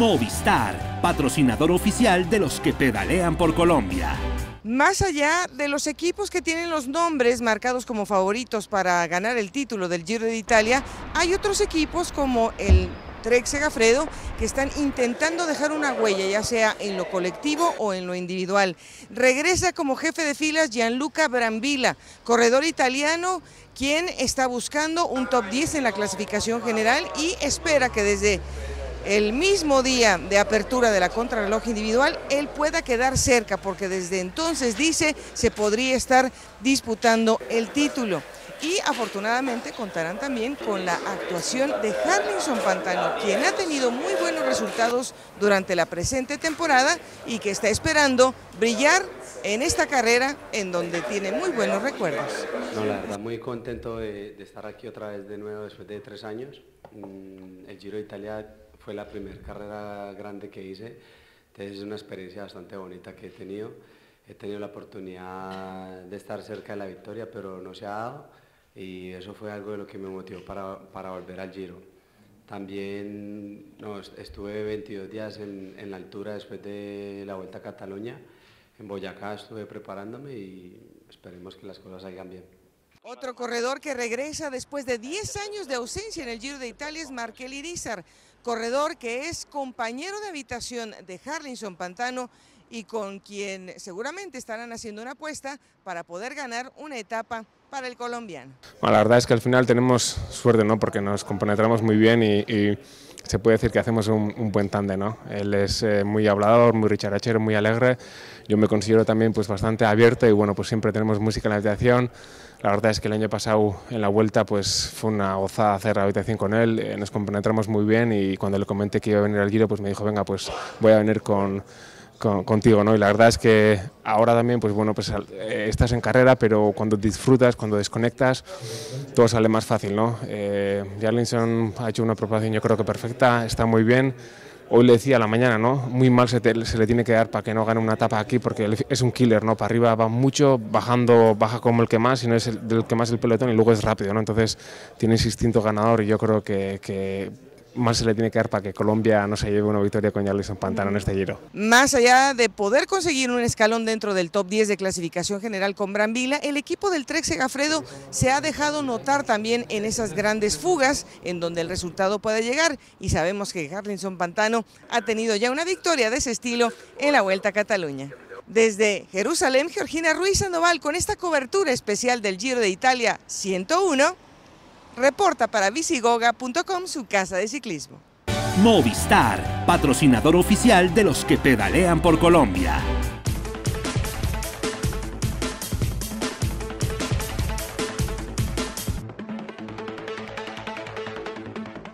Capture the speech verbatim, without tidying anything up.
Movistar, patrocinador oficial de los que pedalean por Colombia. Más allá de los equipos que tienen los nombres marcados como favoritos para ganar el título del Giro de Italia, hay otros equipos como el Trek Segafredo que están intentando dejar una huella, ya sea en lo colectivo o en lo individual. Regresa como jefe de filas Gianluca Brambilla, corredor italiano, quien está buscando un top diez en la clasificación general y espera que desde el mismo día de apertura de la contrarreloj individual, él pueda quedar cerca, porque desde entonces, dice, se podría estar disputando el título. Y afortunadamente contarán también con la actuación de Harlinson Pantano, quien ha tenido muy buenos resultados durante la presente temporada y que está esperando brillar en esta carrera en donde tiene muy buenos recuerdos. No, la verdad, muy contento de, de estar aquí otra vez de nuevo después de tres años. El Giro de Italia fue la primera carrera grande que hice, entonces es una experiencia bastante bonita que he tenido. He tenido la oportunidad de estar cerca de la victoria, pero no se ha dado, y eso fue algo de lo que me motivó para, para volver al Giro. También no, estuve veintidós días en, en la altura después de la Vuelta a Cataluña. En Boyacá estuve preparándome y esperemos que las cosas salgan bien. Otro corredor que regresa después de diez años de ausencia en el Giro de Italia es Markel Irizar, corredor que es compañero de habitación de Harlinson Pantano y con quien seguramente estarán haciendo una apuesta para poder ganar una etapa para el colombiano. Bueno, la verdad es que al final tenemos suerte, ¿no? Porque nos compenetramos muy bien y, y se puede decir que hacemos un, un buen tándem, ¿no? Él es eh, muy hablador, muy richarachero, muy alegre. Yo me considero también pues bastante abierto y bueno, pues siempre tenemos música en la habitación. La verdad es que el año pasado en la Vuelta pues fue una gozada hacer la habitación con él, eh, nos compenetramos muy bien y cuando le comenté que iba a venir al Giro pues me dijo, venga, pues voy a venir con, con, contigo, ¿no? Y la verdad es que ahora también pues bueno, pues eh, estás en carrera, pero cuando disfrutas, cuando desconectas, todo sale más fácil, ¿no? Eh, Harlinson ha hecho una preparación yo creo que perfecta, está muy bien. Hoy le decía a la mañana, ¿no? Muy mal se, te, se le tiene que dar para que no gane una etapa aquí, porque es un killer, ¿no? Para arriba va mucho, bajando baja como el que más, y no es el, del que más el pelotón, y luego es rápido, ¿no? Entonces tiene ese instinto ganador y yo creo que, que más se le tiene que dar para que Colombia no se lleve una victoria con Harlinson Pantano en este Giro. Más allá de poder conseguir un escalón dentro del top diez de clasificación general con Brambilla, el equipo del Trek Segafredo se ha dejado notar también en esas grandes fugas en donde el resultado puede llegar, y sabemos que Harlinson Pantano ha tenido ya una victoria de ese estilo en la Vuelta a Cataluña. Desde Jerusalén, Georgina Ruiz Sandoval con esta cobertura especial del Giro de Italia ciento uno. Reporta para Visigoga punto com, su casa de ciclismo. Movistar, patrocinador oficial de los que pedalean por Colombia.